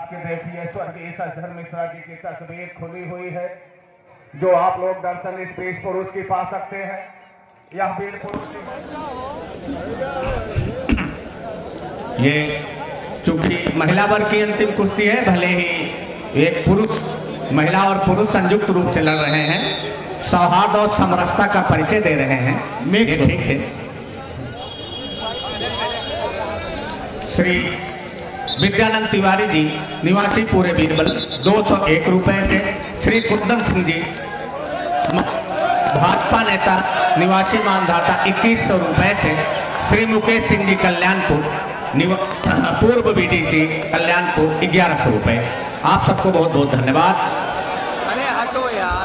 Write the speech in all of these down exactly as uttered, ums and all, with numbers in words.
कि देखिए स्वर्गीय शशधर मिश्रा जी की तस्वीर खुली हुई है, जो आप लोग दर्शन इस पेश पुरुष की पा सकते हैं। यह वीर पुरुष ये चूंकि महिला वर्ग की अंतिम कुश्ती है, भले ही एक पुरुष महिला और पुरुष संयुक्त रूप से लड़ रहे हैं, सौहार्द और समरसता का परिचय दे रहे हैं, ये ठीक है। श्री विद्यानंद तिवारी जी निवासी पूरे बीरबल दो सौ एक रुपए से, श्री कुंदन सिंह जी भाजपा नेता निवासी मानधाता इक्कीस सौ रुपए से, श्री मुकेश सिंह जी कल्याणपुर पूर्व बीडीसी कल्याणपुर ग्यारह सौ रुपए। आप सबको बहुत बहुत धन्यवाद। अरे हटो यार,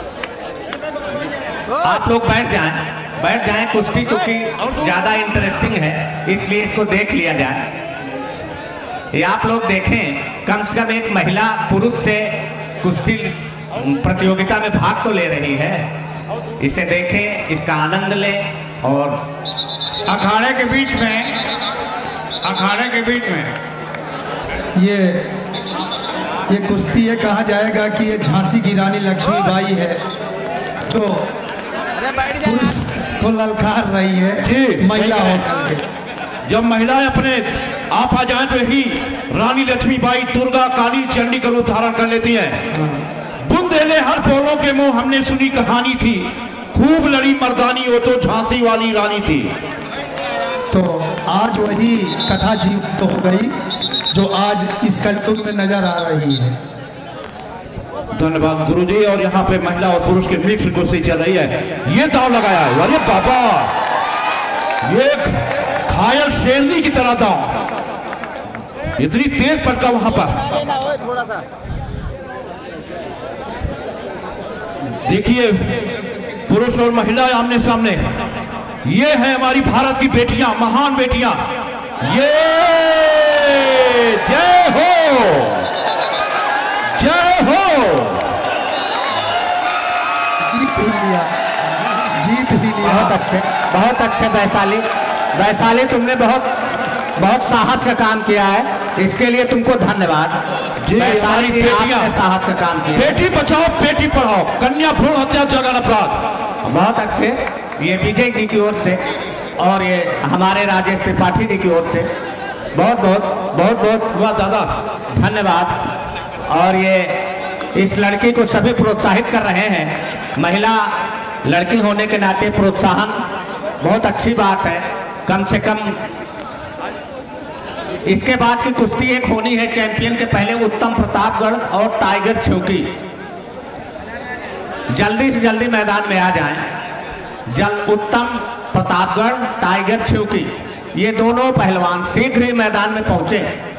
आप लोग बैठ जाएं, बैठ जाएं। कुश्ती चूंकि ज्यादा इंटरेस्टिंग है इसलिए इसको देख लिया जाए। ये आप लोग देखें, कम से कम एक महिला पुरुष से कुश्ती प्रतियोगिता में भाग तो ले रही है, इसे देखें, इसका आनंद लें। और अखाड़े के बीच में अखाड़े के बीच में ये ये कुश्ती ये कहा जाएगा कि ये झांसी की रानी लक्ष्मीबाई है, तो पुरुष को ललकार रही है महिला होकर के। जब महिलाएं अपने आप आ जाए तो ही रानी लक्ष्मीबाई दुर्गा काली चंडी का रूप धारण कर लेती हैं। बुंदेले हर बोलों के मुंह हमने सुनी कहानी थी, खूब लड़ी मर्दानी वो तो झांसी वाली रानी थी। तो आज वही कथा जीवित तो हो गई जो आज इस कलयुग में नजर आ रही है। धन्यवाद गुरुजी। और यहाँ पे महिला और पुरुष की मिक्स कुश्ती चल रही है। ये दाव लगाया है, अरे बाबा, ये घायल शेरनी की तरह दाव, इतनी तेज पटका वहां पर। थोड़ा सा देखिए, पुरुष और महिला आमने सामने। ये है हमारी भारत की बेटियां, महान बेटियां। ये जय हो, जय हो। जीत ही लिया, जीत ही लिया। बहुत अच्छे, बहुत अच्छे वैशाली। वैशाली तुमने बहुत बहुत साहस का काम किया है, इसके लिए तुमको धन्यवाद। हमारी बेटियां साहस का काम किया। बेटी बचाओ बेटी पढ़ाओ, कन्या भ्रूण हत्या जघन्य अपराध। बहुत अच्छे। ये विजय जी की ओर से और ये हमारे राजेश त्रिपाठी जी की ओर से बहुत बहुत बहुत बहुत वाह दादा, धन्यवाद। और ये इस लड़की को सभी प्रोत्साहित कर रहे हैं। महिला लड़की होने के नाते प्रोत्साहन बहुत अच्छी बात है। कम से कम इसके बाद की कुश्ती एक होनी है चैंपियन के पहले, उत्तम प्रतापगढ़ और टाइगर छौकी। जल्दी से जल्दी मैदान में आ जाएं। जल उत्तम प्रतापगढ़ टाइगर छौकी, ये दोनों पहलवान शीघ्र ही मैदान में पहुंचे।